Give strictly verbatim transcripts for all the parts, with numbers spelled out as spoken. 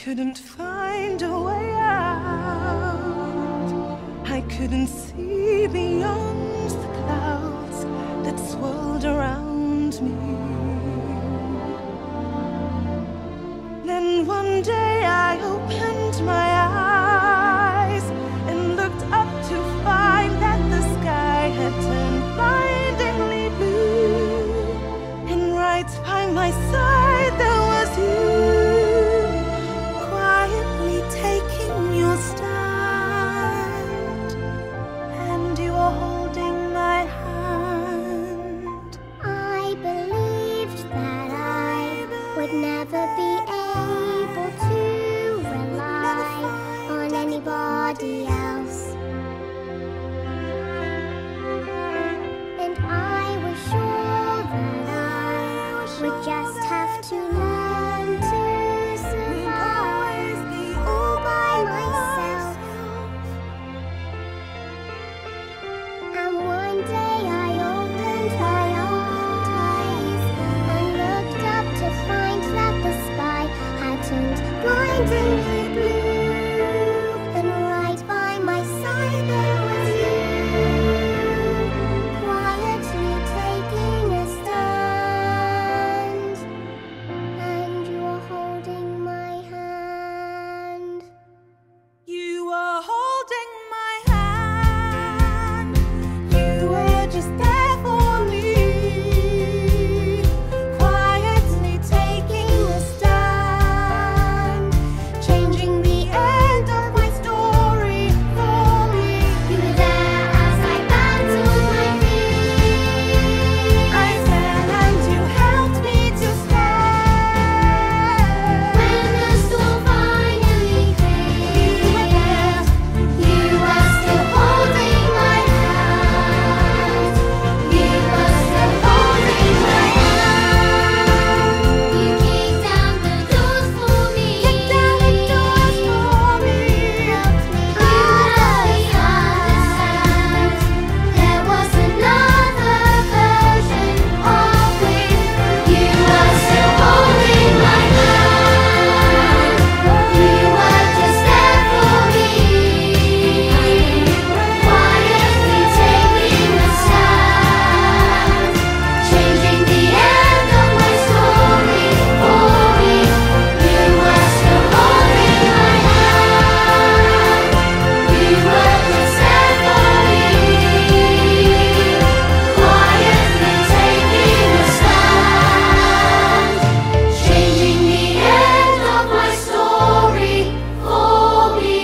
couldn't find a way out. I couldn't see beyond the clouds that swirled around me. Then one day I opened my eyes and looked up to find that the sky had turned blindingly blue. And right by my side there was you, quietly taking your stand, and you were holding my hand. I believed that I would never be able to rely on anybody else, and I was sure that I would just have to learn to survive all by myself. And one day I opened my eyes and looked up to find that the sky had turned blindingly blue. And right by my side there was you, quietly taking a stand, and you were holding my hand. You were holding my hand. You were just there for me, quietly taking a stand, changing the end of my story for me. You were there as I battled my fears. I fell and you helped me to stand. When the storm finally cleared, You were there. you were still holding my hand. You were still holding my hand. You kicked down the doors for me. Kicked down the doors for me. Helped me understand there was another version of me. You were still holding my hand. You were just there for me, quietly taking a stand, changing the end of my story for me. You were still holding my hand. You were just there for me, quietly taking a stand, changing the end of my story for me.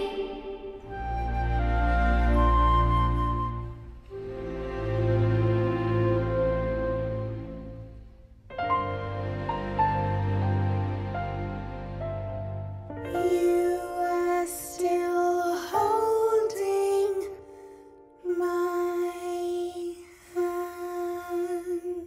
You were still holding my hand.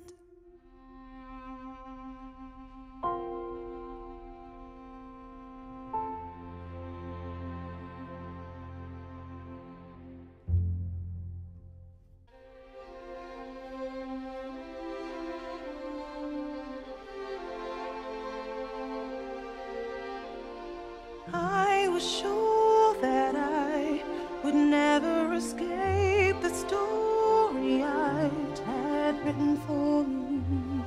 I was sure that I would never escape the story I'd had written for me.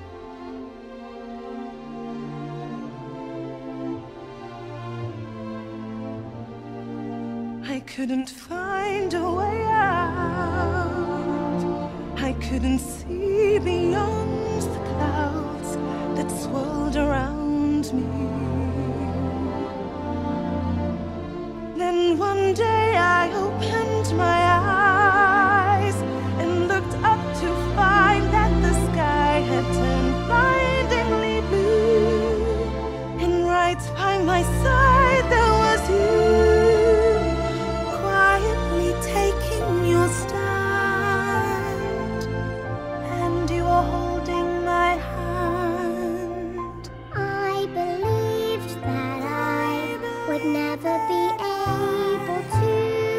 I couldn't find a way out. I couldn't see beyond the clouds that swirled around me. Then one day I opened my eyes and looked up to find that the sky had turned blindingly blue. And right by my side there was you, quietly taking your stand, and you were holding my hand. I believed that I would never be able to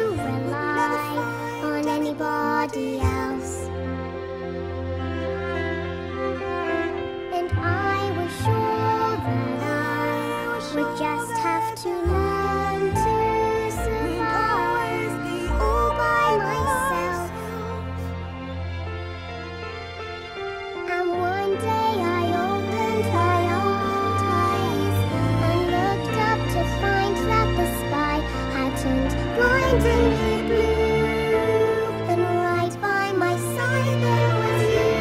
blindingly blue, and right by my side there was you,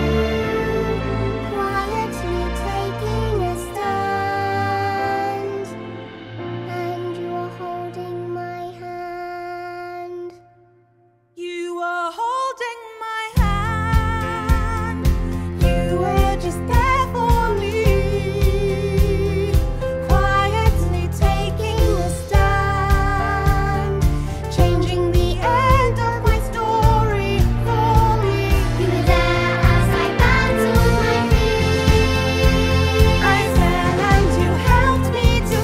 quietly taking a stand, and you were holding my hand. You were holding my hand. You were just there for me, quietly taking a stand, changing the end of my story for me. You were there as I battled my fears. I fell and you helped me to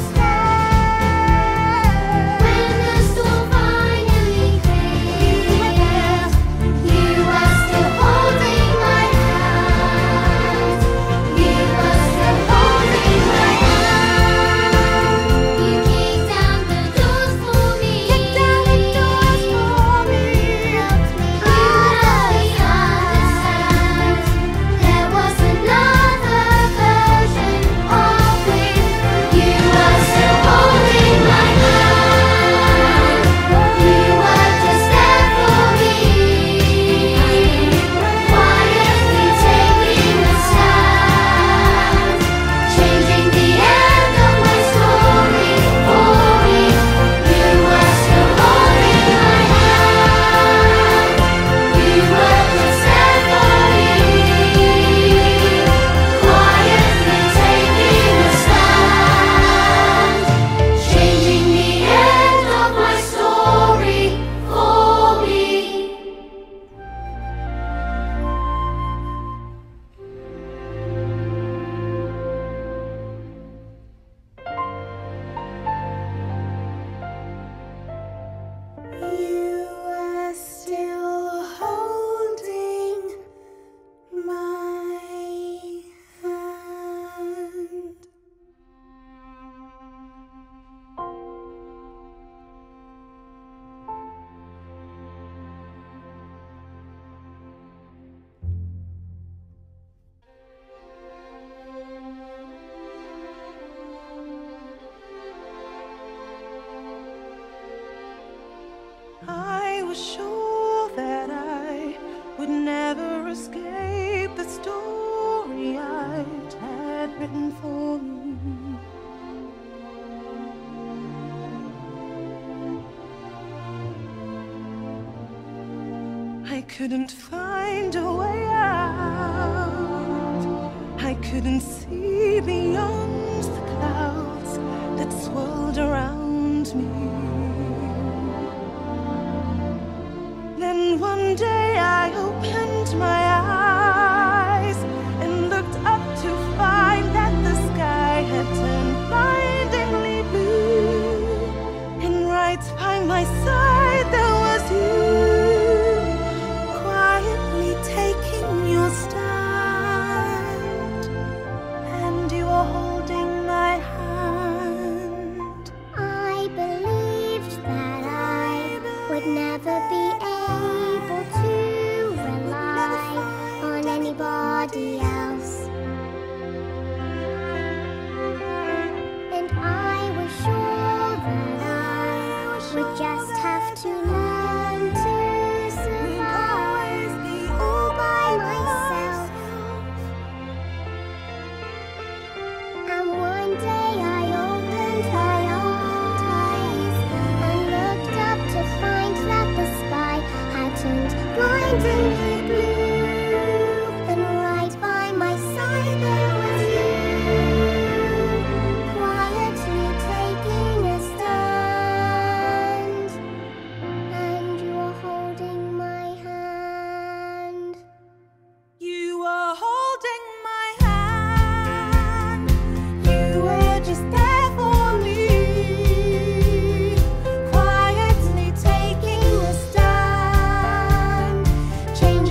stand. When the storm finally cleared, You were there. you were still holding my hand. You were still holding my hand. You kicked down the doors for me. Kick down the doors for me. Helped me really understand. There was another version of me. You were still holding my hand. You were just there for me, quietly taking a stand, changing the end of my story for me. You were still holding my hand. You were just there for me, quietly taking a stand, changing the end of my story for me. You were still holding my hand. I was sure that I would never escape the story I'd had written for me. I couldn't find a way out. I couldn't see beyond the clouds that swirled around me. Then one day I opened my eyes and looked up to find that the sky had turned blindingly blue, and right by my side there was you, quietly taking your stand, and you were holding my hand. I believed that I would never be able to rely on anybody else, and I was sure that I would just have to learn to survive all by myself. And one day I opened my eyes and looked up to find that the sky had turned blindingly blue, and right by my side there was you, quietly taking a stand, and you were holding my hand. You were holding my hand. You were just there for me, quietly taking a stand, changing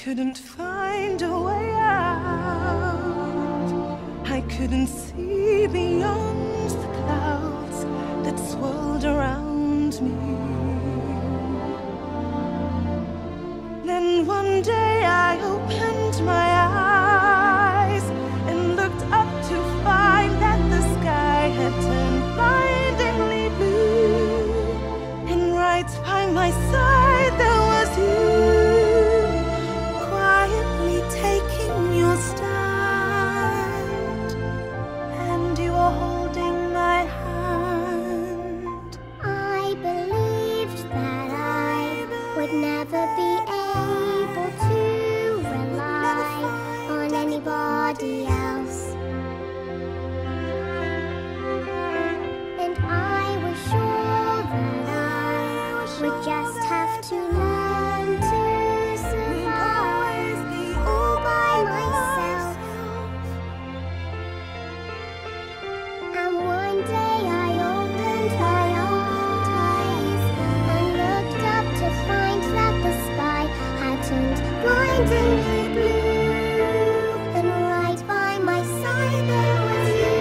couldn't find a way out. I couldn't see beyond the clouds that swirled around me. Then one day I opened my eyes and looked up to find that the sky had turned blindingly blue. And right by my side there was you, quietly taking your stand, and you were holding my hand. I believed that I would never be able to rely on anybody else, and I was sure that I would just have to learn to survive all by myself. And one day I opened my eyes and looked up to find that the sky had turned blindingly blue. And right by my side there was you,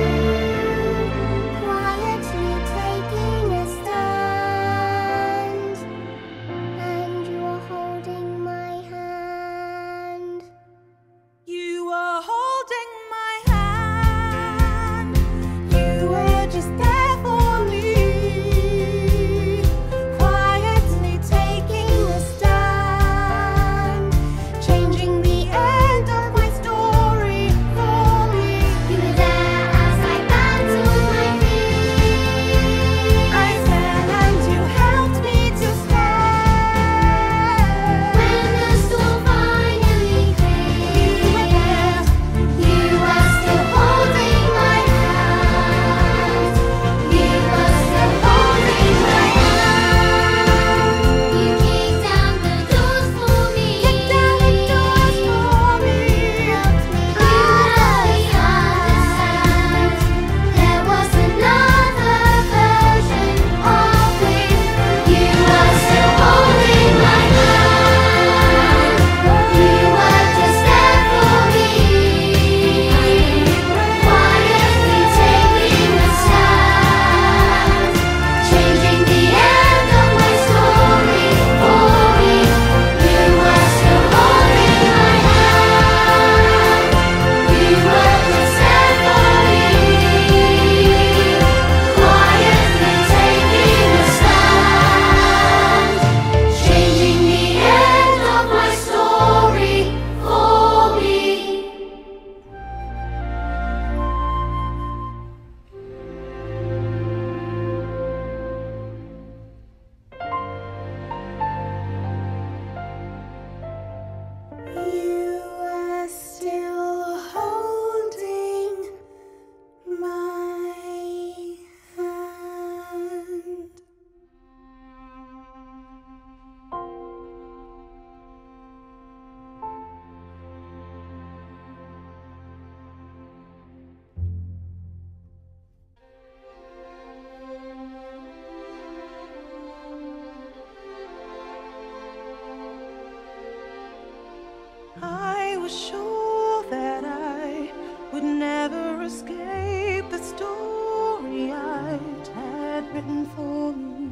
quietly taking a stand, and you were holding my hand. You were holding my hand. You were just there for me, quietly taking a stand, changing the end of my story for me. You were there as I battled my fears. I fell and you helped me to stand. When the storm finally cleared, You were there. you were still holding my hand. You were still holding my hand. You kicked down the doors for me. Kicked down the doors for me. Helped me understand there was another version of me. You were still holding my hand. You were just there for me, quietly taking a stand, changing the end of my story for me. You were still holding my hand. You were just there for me, quietly taking a stand, changing the end of my story for me. You were still holding my hand. I was sure that I would never escape the story I'd had written for me.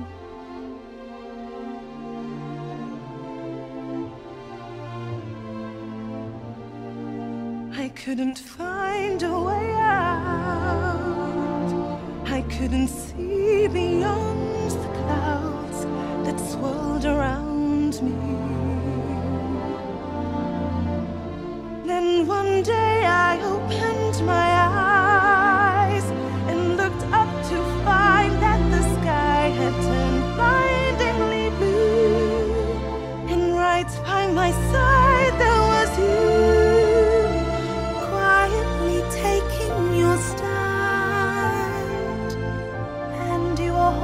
I couldn't find a way out. I couldn't see beyond the clouds that swirled around me. Then one day I opened my eyes and looked up to find that the sky had turned blindingly blue. And right by my side there was you, quietly taking your stand, and you were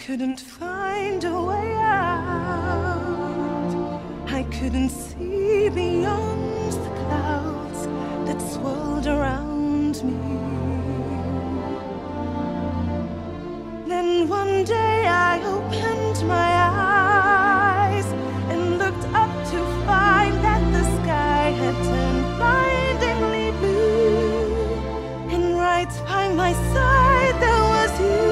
couldn't find a way out. I couldn't see beyond the clouds that swirled around me. Then one day I opened my eyes and looked up to find that the sky had turned blindingly blue. And right by my side there was you,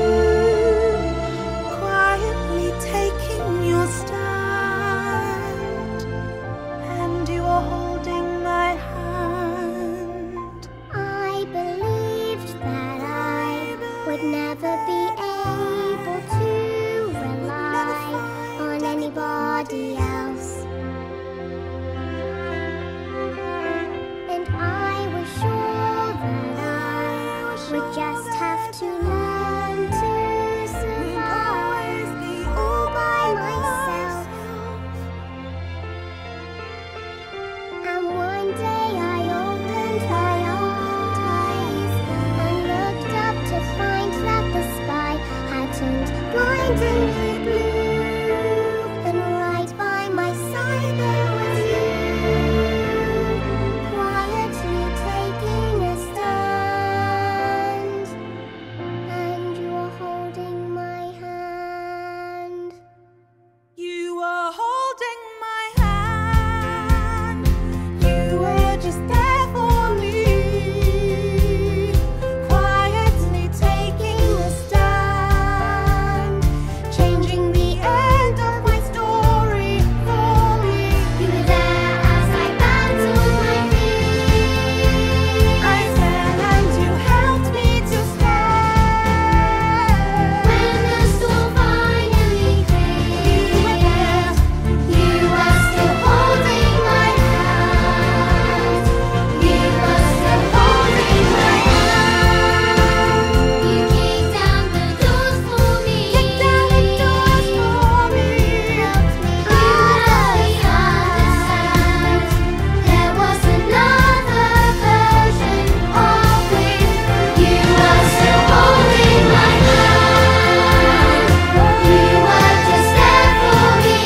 quietly taking your stand, and you were holding my hand. I believed that I would never be able to rely on anybody else, and I was sure that I would just have to learn to survive all by myself. And one day I opened my opened eyes and looked up to find that the sky had turned blindingly blue. And right by my side there was you, quietly taking a stand, and you were holding my hand. You were holding my hand. You were just there for me, quietly taking a stand, changing the end of my story for me. You were there as I battled my fears. I fell and you helped me to stand. When the storm finally cleared, You were there. you were still holding my hand. You were still holding my hand. You kicked down the doors for me. Kicked down the doors for me. Helped me really understand. There was another version of me. You were still holding my hand. You were just there for me,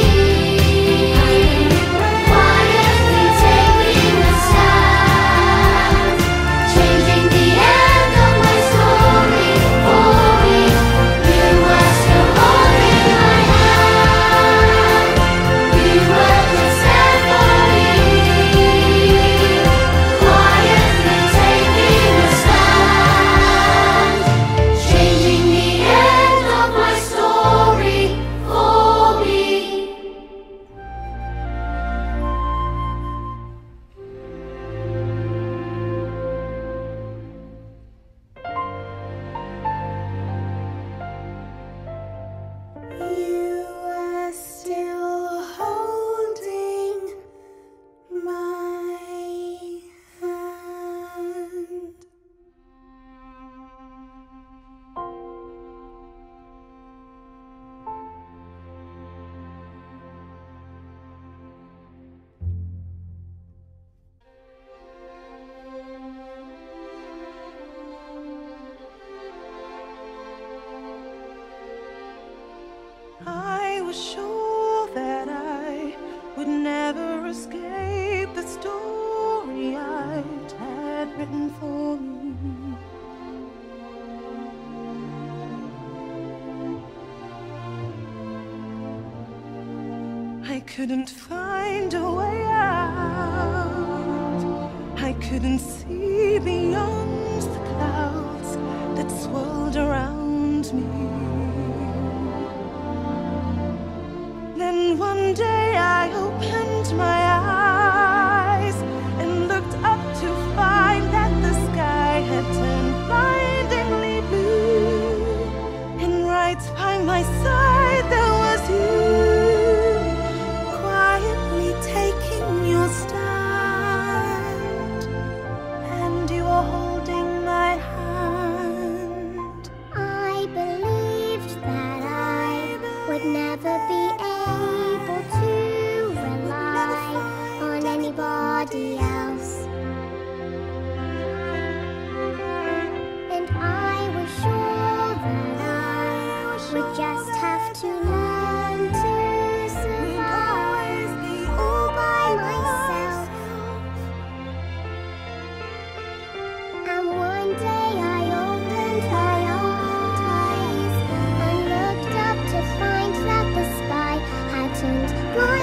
quietly taking a stand, changing the end of my story for me. You were still holding my hand. You were just there for me, quietly taking a stand, changing the end of my story for me. You were still holding my hand. I was sure that I would never escape the story I'd had written for me. I couldn't find a way out. I couldn't see beyond the clouds that swirled around me. Then one day I opened my eyes and looked up to find that the sky had turned blindingly blue. And right by my side there was you, quietly taking your stand, and you were holding my hand. I believed that I would never be able to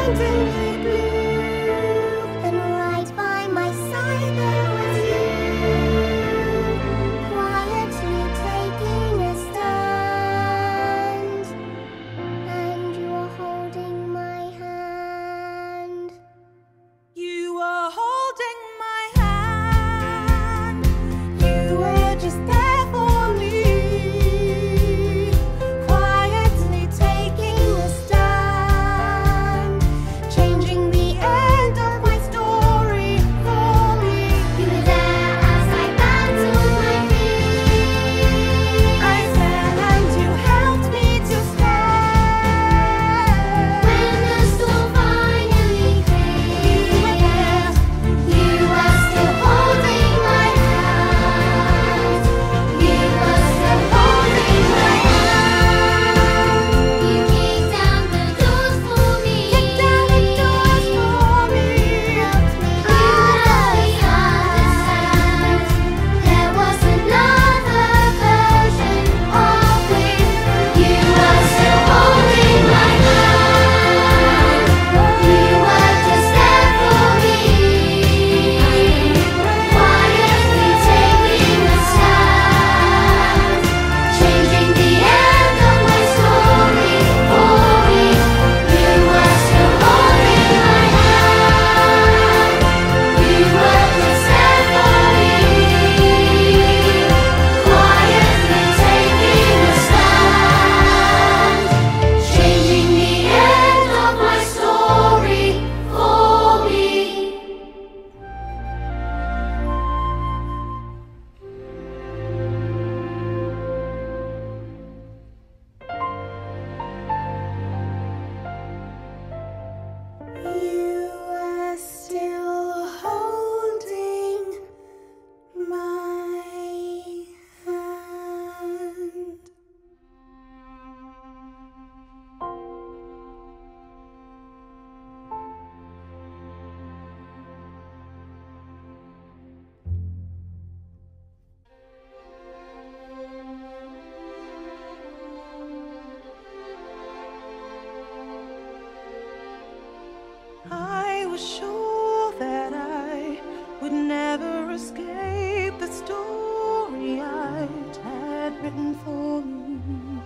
blindingly blue, and right by my side there was you, quietly taking a stand, and you were holding my hand. You were holding my hand. You were just there for me, quietly taking a stand, changing the end of my story for me. You were there as I battled my fears. I stand and you helped me to stand. When the storm finally cleared, You were there. you were still holding my hand. You were still holding my hand. You kicked down the doors for me. Kicked down the doors for me. Helped me understand there was another version of me. You were still holding my hand. You were just there for me, quietly taking a stand, changing the end of my story for me. You were still holding my hand. You were just there for me, quietly taking a stand, changing the end of my story for me. You are still holding my hand. I was sure that I would never escape the story I'd had written for me.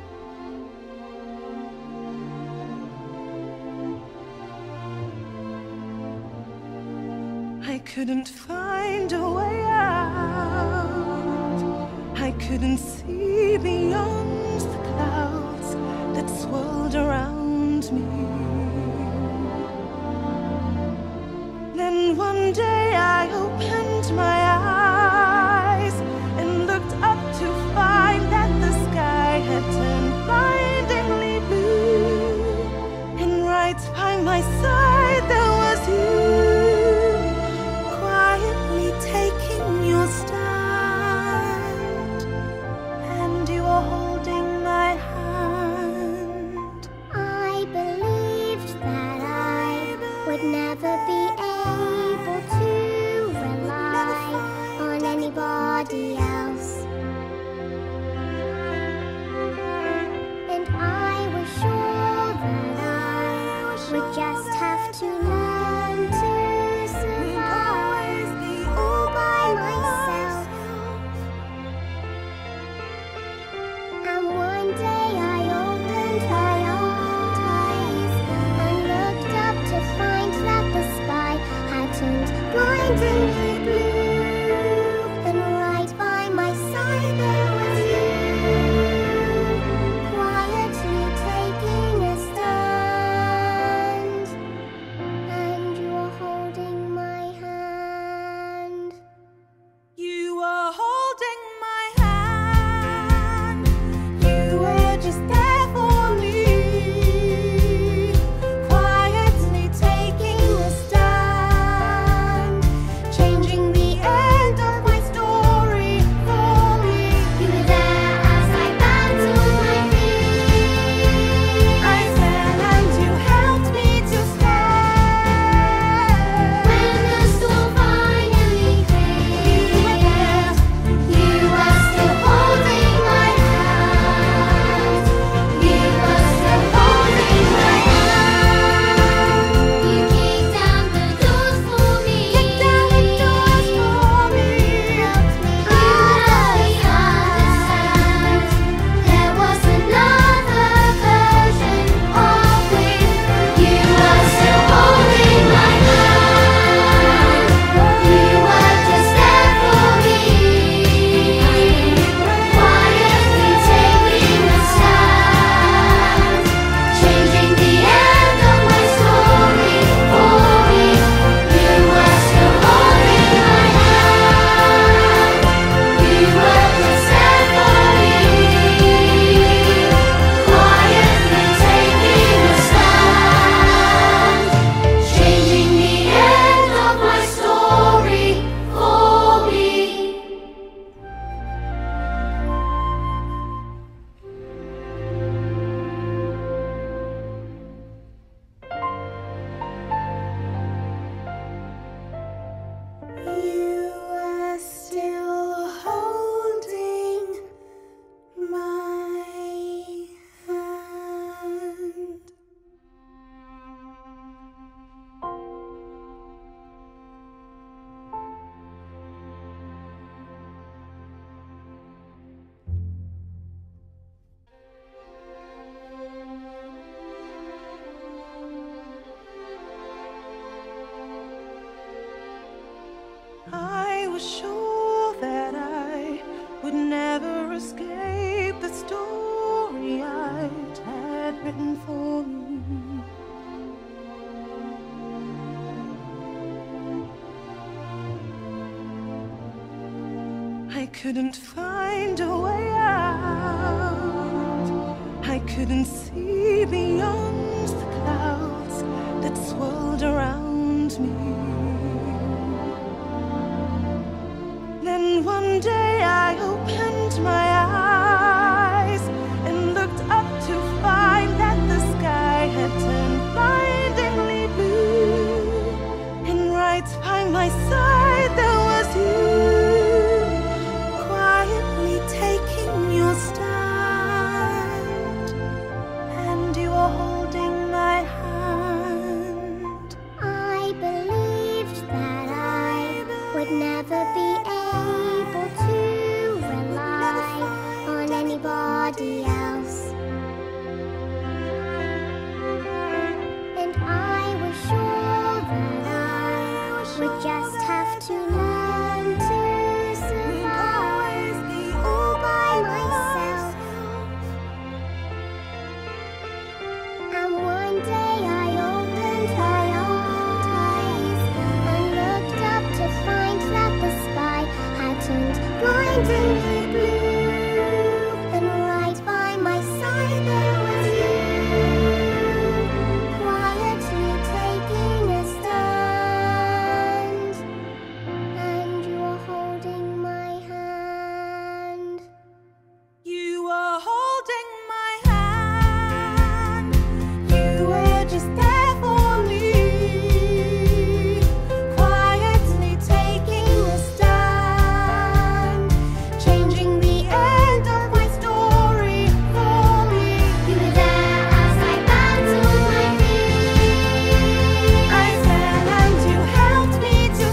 I couldn't find a way out. I couldn't see beyond the clouds that swirled around me. Then one day I opened my eyes and looked up to find that the sky had turned blindingly blue, and right by my side there was you, quietly taking your stand, and you were holding my hand. I believed that I would never be able to rely on anybody else, and I was sure that I would just have to learn to survive all by myself. And one day I opened my eyes and looked up to find that the sky had turned blindingly blue, and right by my side there was you, quietly taking a stand, and you were holding my hand. You were holding my hand. You were just there for me, quietly taking a stand, changing was sure that I would never escape the story I'd had written for you. I couldn't find a way out. I couldn't see beyond the clouds that swirled around me. Then one day I opened my eyes and looked up to find that the sky had turned blindingly blue. And right by my side there was you, quietly taking your stand, and you were holding my hand. I believed that I would never be able to rely on anybody else, and I was sure that I would just have to learn to survive all by myself. And one day I opened my eyes and looked up to find that the sky had turned blindingly blue. And right by my side there was you, quietly taking a stand, and you were holding my hand. You were holding my hand. You were just there for me, quietly taking a stand, changing the end of my story for me. You were there as I battled my fears. I stand and you helped me to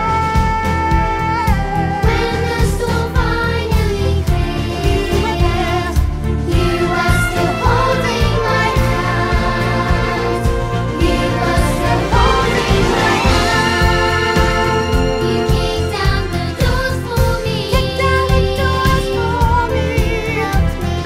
stand. When the storm finally cleared, You were there. you were still holding my hand. You were still holding my hand. You kicked down the doors for me. Kicked down the doors for me. Helped me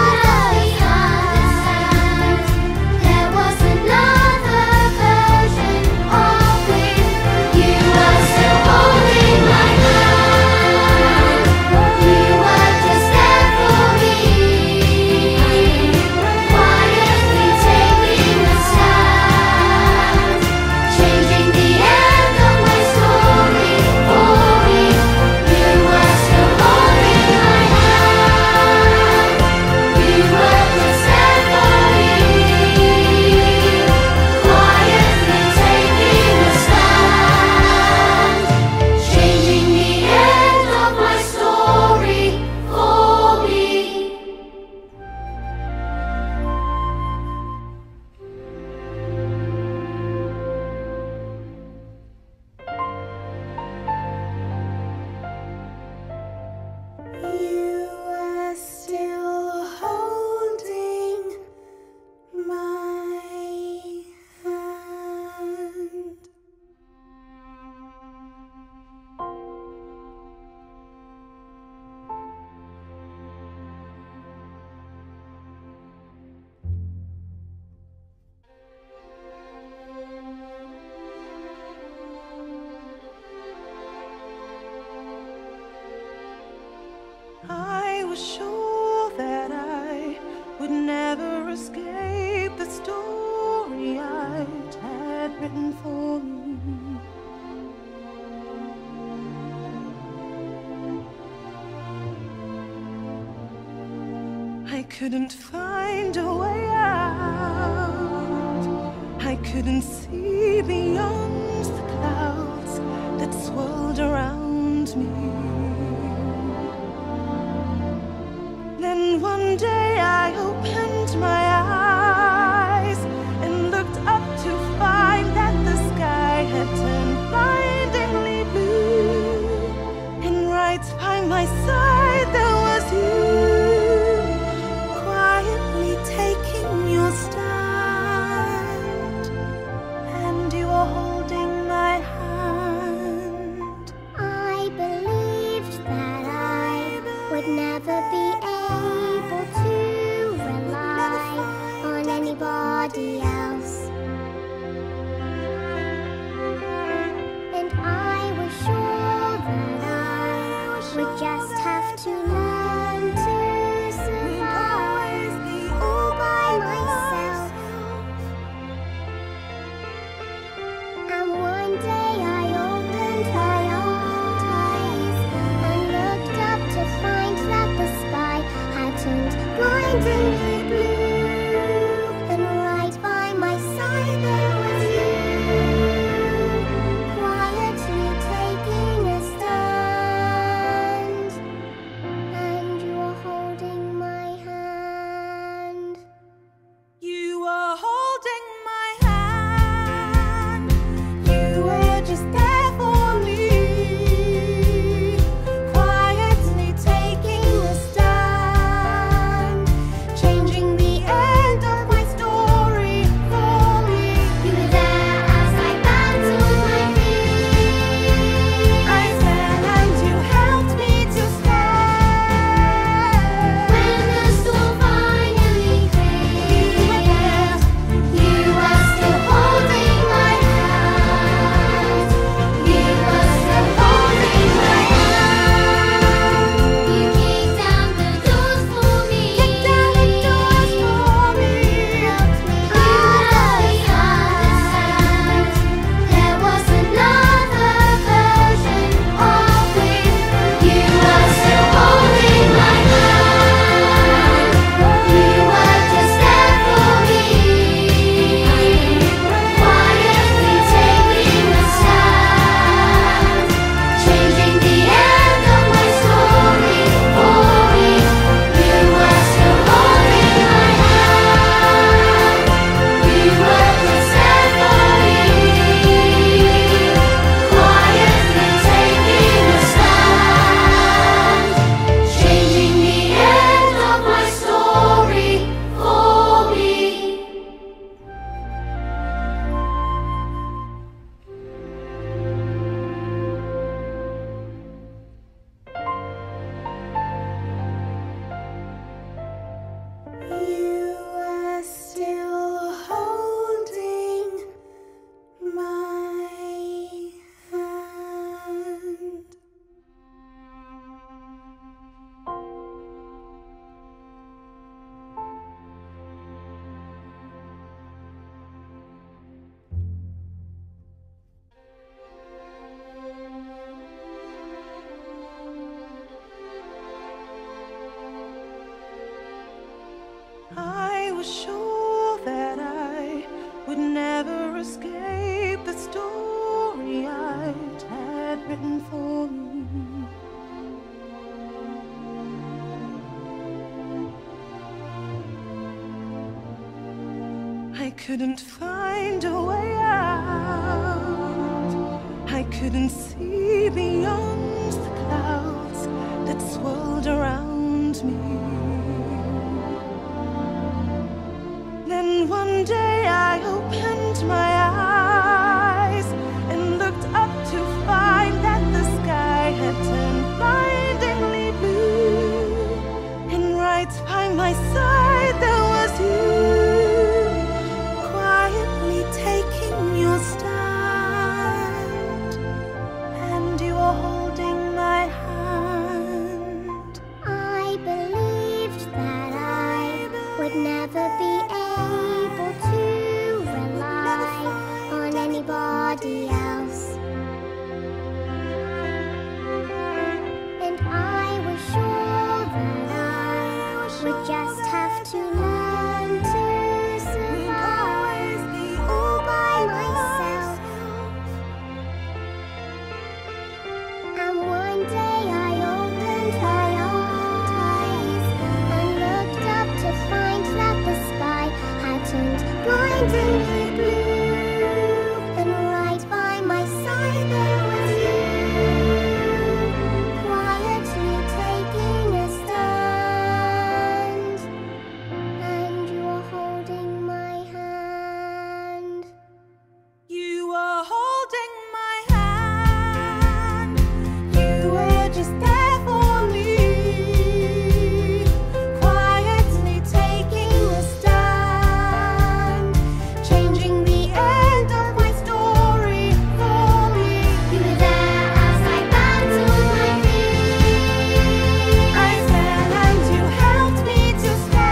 understand there was another version of me. You were still holding my hand. You were just there for me, quietly taking a stand, changing the end of my story for me. You were still holding my hand. You were just there for me, quietly taking a stand, changing the end of my story for me. You are still holding my hand. I was sure that I would never escape the story I'd had written for you. I couldn't find a way out. I couldn't see beyond the clouds that swirled around me. Then one day I opened my eyes and looked up to find that the sky had turned blindingly blue. And right by my side there was you, quietly taking your stand, and you were holding my hand. I believe couldn't find a way out. I couldn't see beyond the clouds that swirled around me. Then one day I opened my eyes and looked up to find that the sky had turned blindingly blue. And right by my side there was you, quietly taking your stand, and you were holding my hand. I believed that I would never be able to rely on anybody else, and I was sure that I would just have to learn to survive all by myself. And one day I opened my eyes and looked up to find that the sky had turned blindingly blue. And right by my side there was you, quietly taking a stand, and you were holding my hand. You were holding my hand. You were just there for me, quietly taking a stand, changing the end of my story for me. You were there as I battled my fears. I fell and you helped me to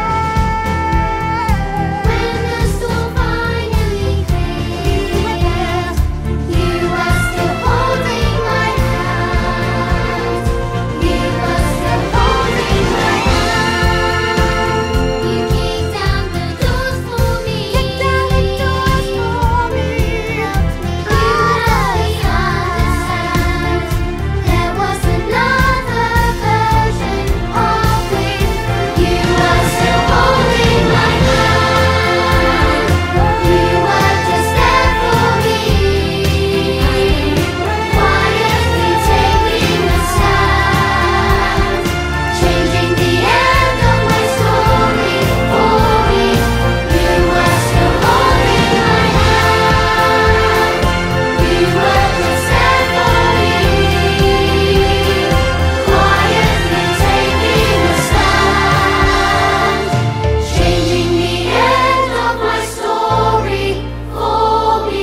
stand. When the storm finally cleared, You were there. you were still holding my hand. You were still holding my hand. You kicked down the doors for me. Kicked down the doors for me. Helped me understand there was another version of me. You were still holding my hand. You were just there for me, quietly taking a stand, changing the end of my story for me. You were still holding my hand. You were just there for me, quietly taking a stand, changing the end of my story for me.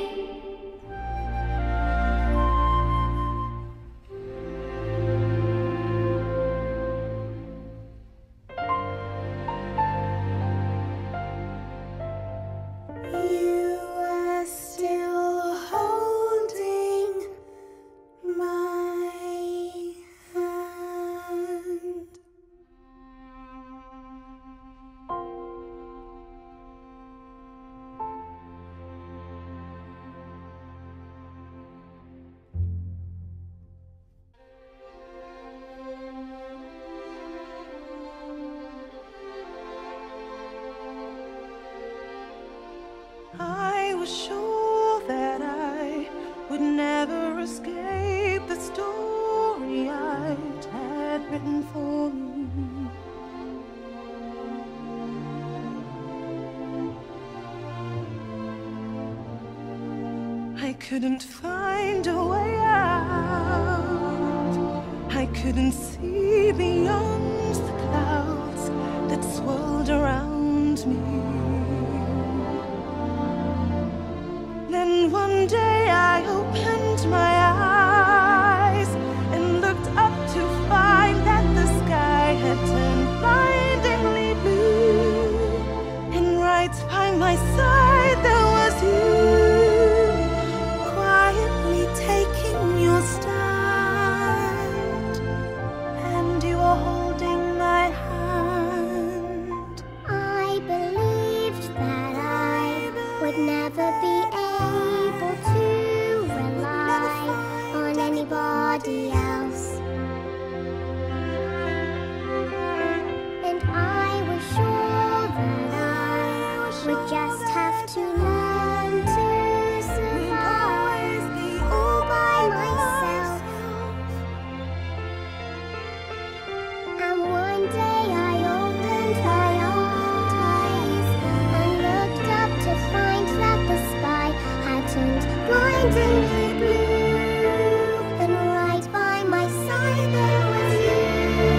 You were still holding my hand. I was sure that I would never escape the story I'd had written for me. I couldn't find a way out. I couldn't see beyond the clouds that swirled around me. Then one day I opened my eyes and looked up to find that the sky had turned blindingly blue. And right by my side there was you, quietly taking your stand, and you were holding my hand. I believed that I would never be able to rely blindingly blue. And right by my side there was you,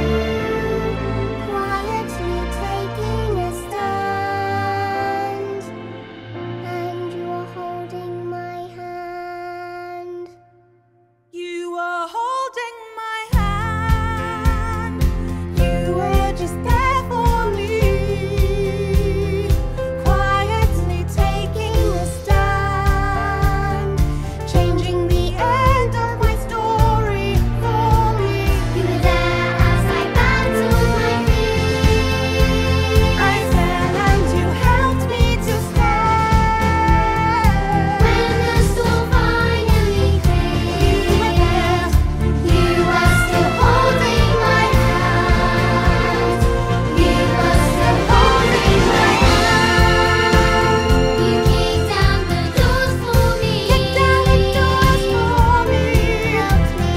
quietly taking a stand. And you were holding my hand. You were holding my hand. You were just there for me, quietly taking a stand, changing the end of my story for me. You were there as I battled my fears. I fell and you helped me to stand. When the storm finally cleared, You were there. you were still holding my hand. You were still holding my hand. You kicked down the doors for me. Kicked down the doors for me. Helped me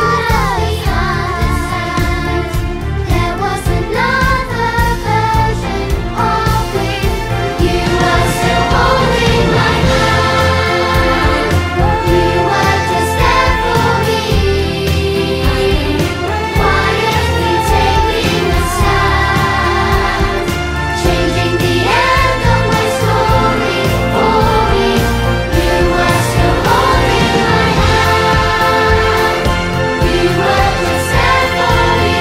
understand. There was another version of me. You were still holding my hand. You were just there for me, quietly taking a stand, changing the end of my story for me. You were still holding my hand. You were just there for me,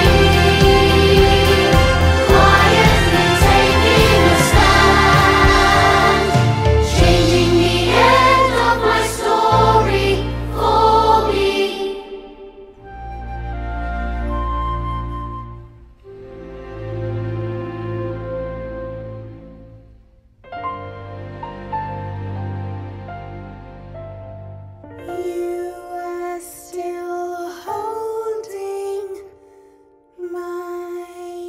quietly taking a stand, changing the end of my story for me. You were still holding my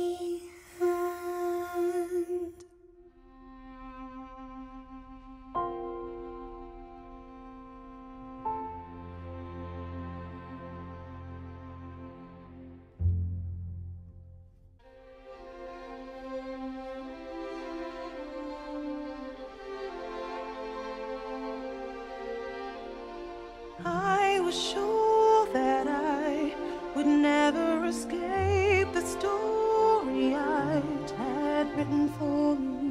hand. I was sure that I would never escape the story I'd had written for me.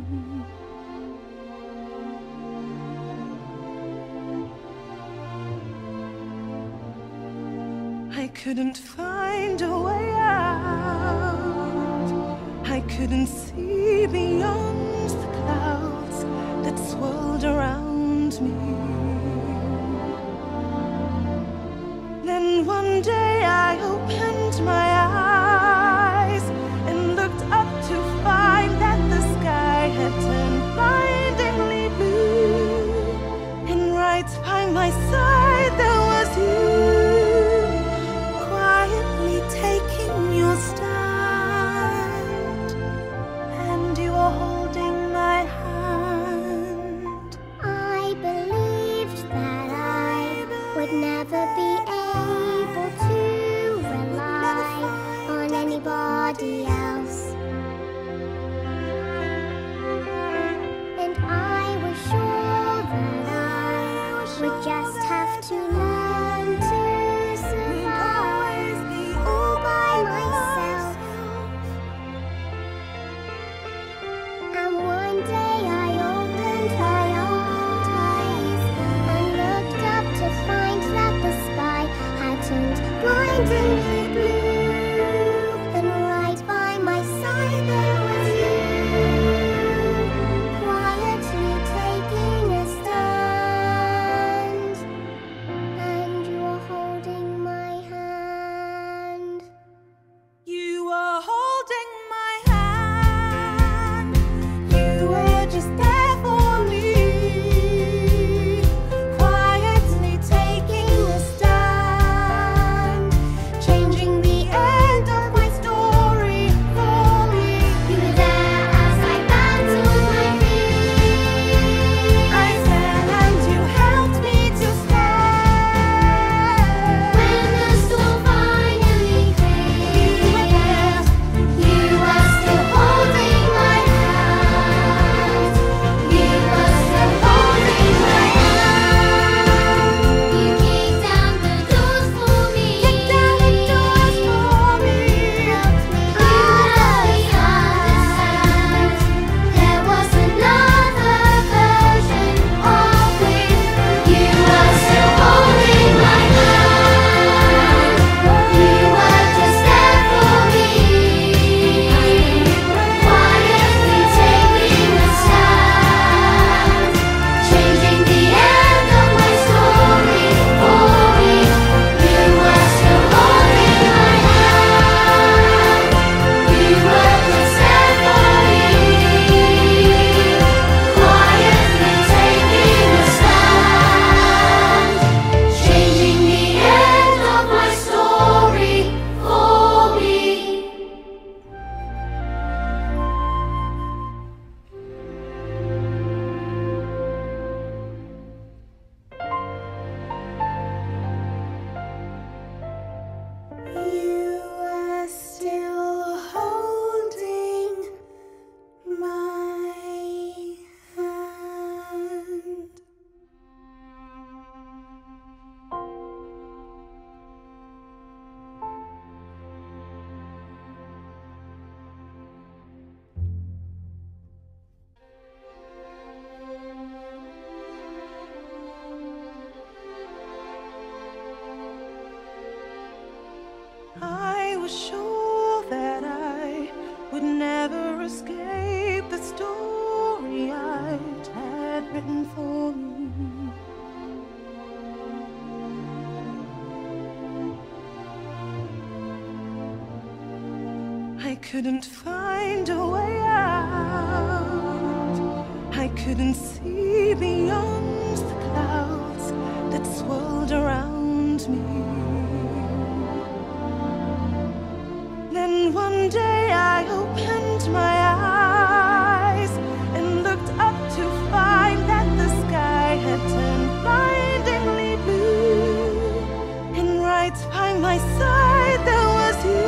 I couldn't find a way out. I couldn't see beyond the clouds that swirled around me. Then one day I opened my eyes and looked up to find that the sky had turned blindingly blue. And right by my side there was you, quietly taking your stand. And you were holding my hand. I believed that I would never be able to rely on anybody else. And I was sure that I would just have was sure that I would never escape the story I'd had written for me. I couldn't find a way out. I couldn't see beyond the clouds that swirled around me. Then one day I opened my eyes and looked up to find that the sky had turned blindingly blue. And right by my side there was you,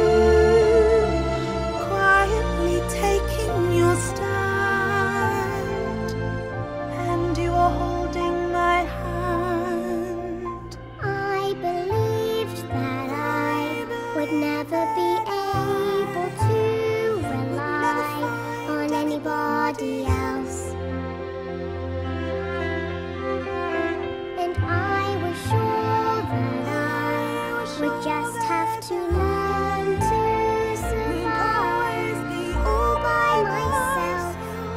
taking your stand, and you were holding my hand. I believed that I would never be able to rely on anybody else, and I was sure that I would just have to learn to survive all by myself.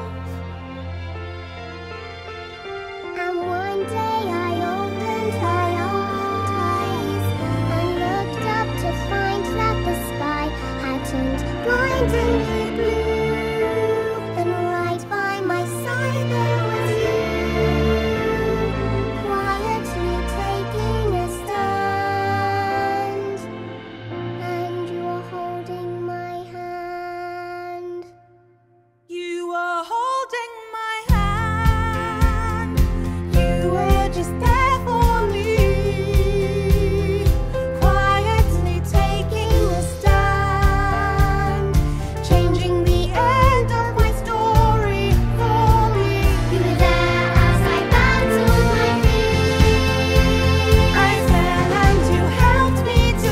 And one day I opened my eyes and looked up to find that the sky had turned blindingly blue. And right by my side there was you, quietly taking a stand, and you were holding my hand. You were holding my hand. You were just there for me, quietly taking a stand, changing the end of my story for me. You were there as I battled my fears. I fell and you helped me to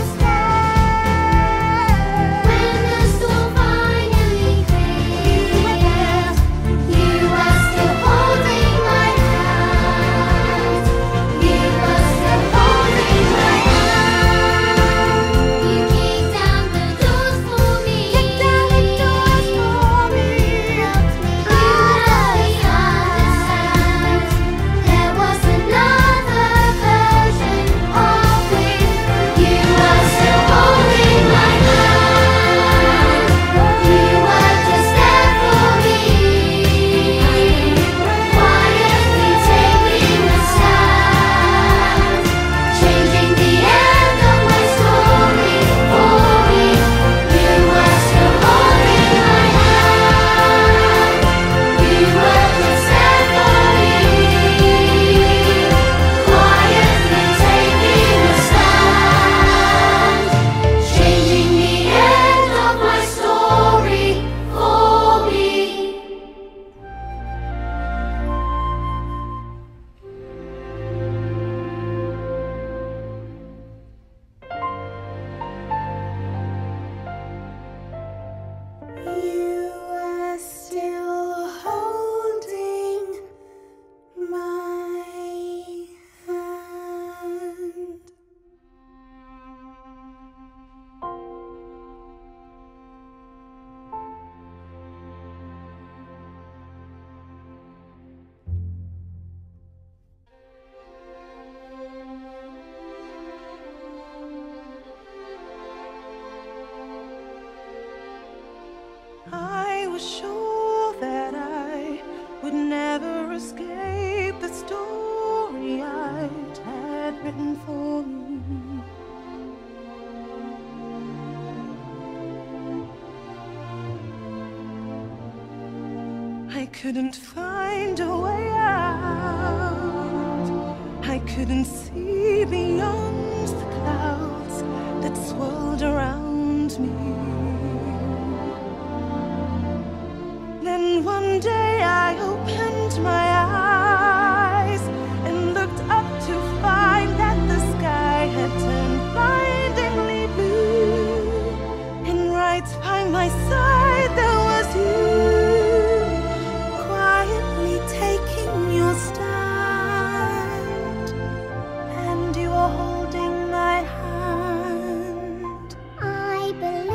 stand. When the storm finally cleared, You were there. you were still holding my hand. You were still holding my hand. You kicked down the doors for me. Kicked down the doors for me. Helped me really understand. There was another version of me. You were still holding my hand. You were just there for me, quietly taking a stand, changing the end of my story for me. You were still holding my hand. You were just there for me, quietly taking a stand, changing the end of my story for me. You were still holding my hand. I was sure that I would never escape the story I'd had written for me. I couldn't find a way out. I couldn't see beyond the clouds that swirled around me. Then one day I opened my eyes and looked up to find that the sky had turned blindingly blue. And right by my side there was you, quietly taking your stand, and you were holding my hand. I believe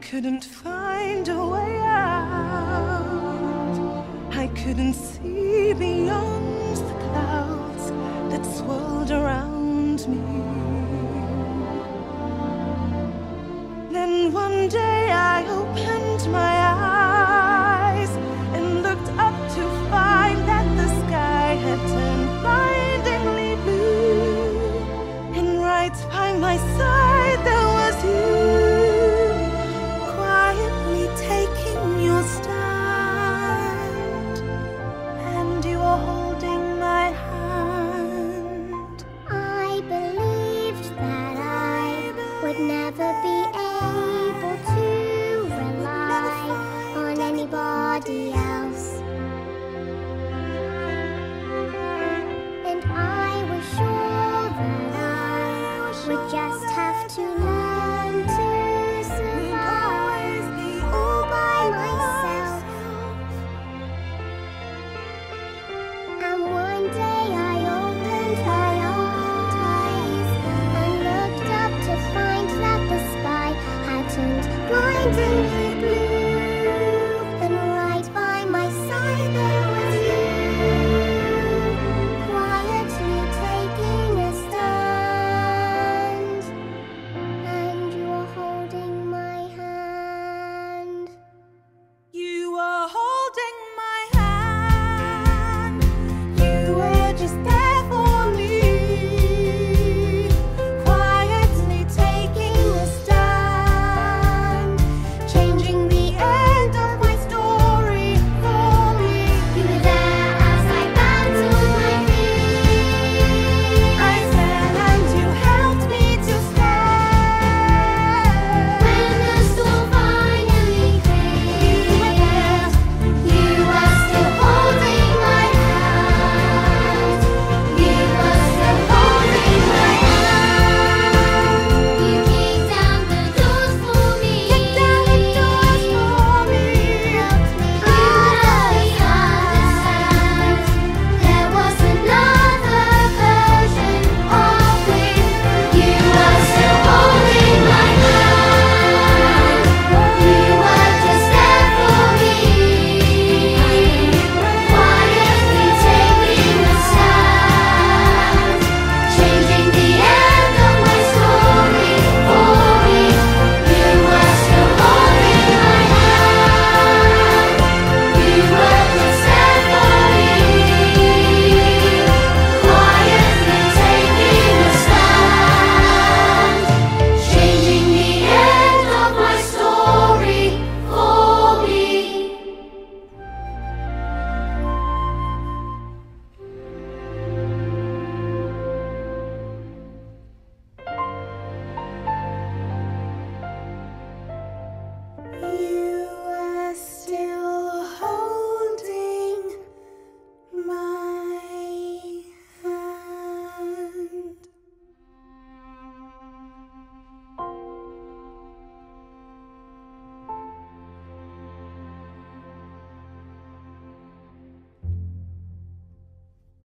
couldn't find a way out. I couldn't see beyond the clouds that swirled around me. Then one day I opened my eyes and looked up to find that the sky had turned blindingly blue. And right by my side there was you, quietly taking your stand, and you were holding my hand. I believed that I would never be able to rely on anybody else.